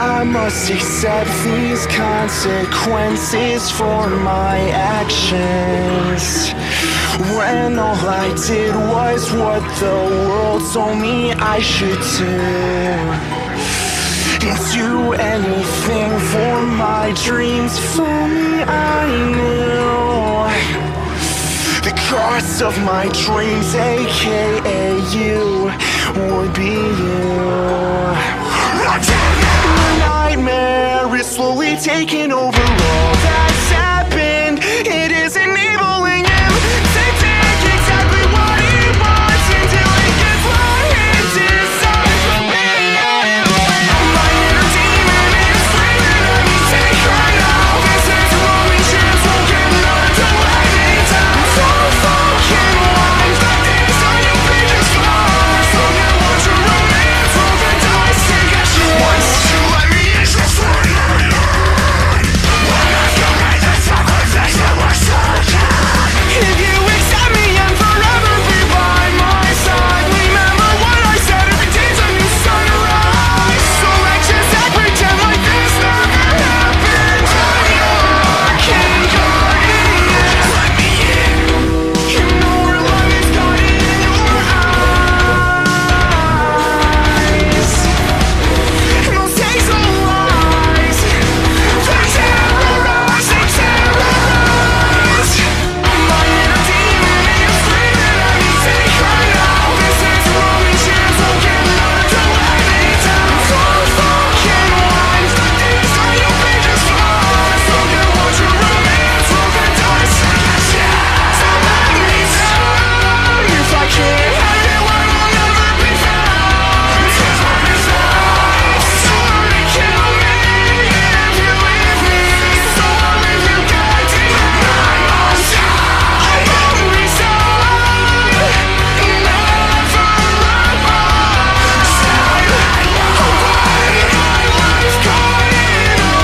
I must accept these consequences for my actions, when all I did was what the world told me I should do. Do anything for my dreams. If only I knew the cost of my dreams, aka you, would be you. The nightmare is slowly taking over all that's happened. It is enabling him to take exactly what he wants until he gets what he deserves from me. My inner demon is screaming at me, take her now. This is your only chance, won't get another delay. I'm so fucking wise, but these are your biggest flaws. So you want your romance, roll the dice, take a shit. Why won't you let me in just for a night? Why not you make the sacrifice that we're certain? If you accept me and forever be by my side, remember what I said, every day's a new sunrise. So let's just act pretend like this never happened. I can't hurt it. Let me in. You know where love is got it in your eyes. And those days of lies, they terrorize, they terrorize. My inner demon is screaming at me, take her now. This is your only chance, won't get another delay. I'm so fucking wise, but these are your biggest flaws. So you want your romance, roll the dice, take a shot. So let me down. If I can't have you, I will never be found. Cause my resolve, sure to kill me if you leave me. So I'll leave you guiding my lost time. I won't resign, never let my side. Away, my life caught in a